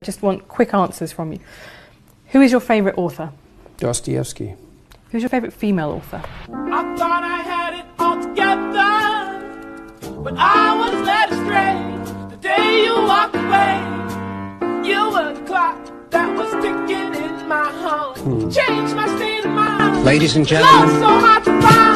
Just want quick answers from you. Who is your favourite author? Dostoevsky. Who's your favourite female author? I thought I had it all together, but I was led astray. The day you walked away, you were the clock that was ticking in my home. Changed my state of mind. Ladies and gentlemen. Love so hard to find.